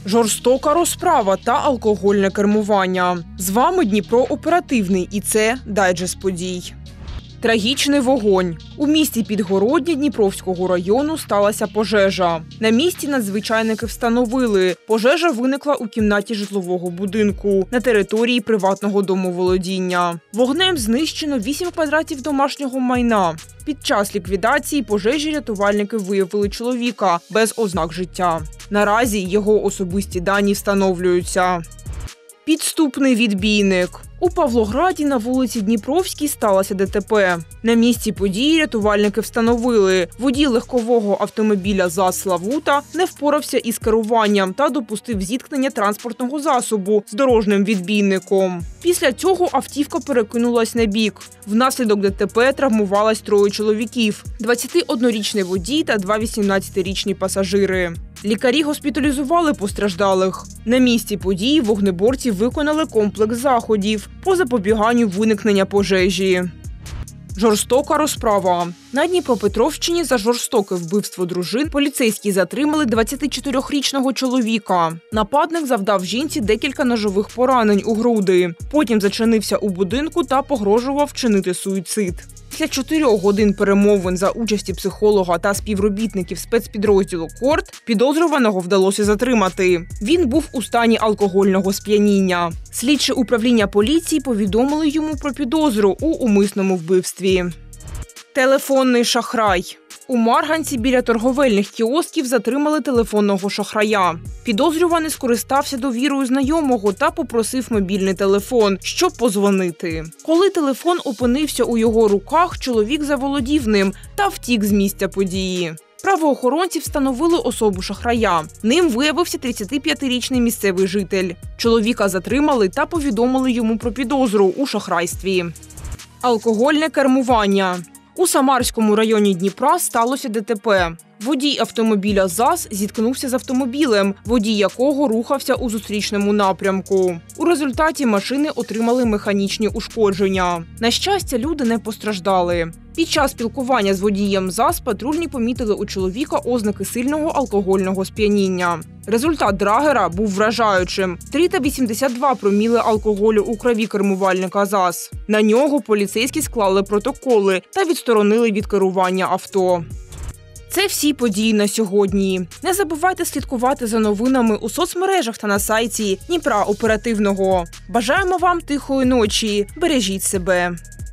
Жорстока розправа та алкогольне кермування. З вами Дніпро Оперативний і це дайджест подій. Трагічний вогонь. У місті Підгородні Дніпровського району сталася пожежа. На місці надзвичайники встановили, пожежа виникла у кімнаті житлового будинку на території приватного домоволодіння. Вогнем знищено 8 квадратів домашнього майна. Під час ліквідації пожежі рятувальники виявили чоловіка без ознак життя. Наразі його особисті дані встановлюються. Підступний відбійник. У Павлограді на вулиці Дніпровській сталося ДТП. На місці події рятувальники встановили, водій легкового автомобіля ЗАЗ «Славута» не впорався із керуванням та допустив зіткнення транспортного засобу з дорожнім відбійником. Після цього автівка перекинулась на бік. Внаслідок ДТП травмувалось 3 чоловіків – 21-річний водій та 2 18-річні пасажири. Лікарі госпіталізували постраждалих. На місці події вогнеборці виконали комплекс заходів по запобіганню виникнення пожежі. Жорстока розправа. На Дніпропетровщині за жорстоке вбивство дружин поліцейські затримали 24-річного чоловіка. Нападник завдав жінці декілька ножових поранень у груди. Потім зачинився у будинку та погрожував вчинити суїцид. Після 4 годин перемовин за участі психолога та співробітників спецпідрозділу «Корт» підозрюваного вдалося затримати. Він був у стані алкогольного сп'яніння. Слідчі управління поліції повідомили йому про підозру у умисному вбивстві. Телефонний шахрай. У Марганці біля торговельних кіосків затримали телефонного шахрая. Підозрюваний скористався довірою знайомого та попросив мобільний телефон, щоб подзвонити. Коли телефон опинився у його руках, чоловік заволодів ним та втік з місця події. Правоохоронці встановили особу шахрая. Ним виявився 35-річний місцевий житель. Чоловіка затримали та повідомили йому про підозру у шахрайстві. Алкогольне кермування. У Самарському районі Дніпра сталося ДТП. Водій автомобіля ЗАЗ зіткнувся з автомобілем, водій якого рухався у зустрічному напрямку. У результаті машини отримали механічні ушкодження. На щастя, люди не постраждали. Під час спілкування з водієм ЗАЗ патрульні помітили у чоловіка ознаки сильного алкогольного сп'яніння. Результат драгера був вражаючим – 3,82 проміли алкоголю у крові кермувальника ЗАЗ. На нього поліцейські склали протоколи та відсторонили від керування авто. Це всі події на сьогодні. Не забувайте слідкувати за новинами у соцмережах та на сайті Дніпра Оперативного. Бажаємо вам тихої ночі. Бережіть себе.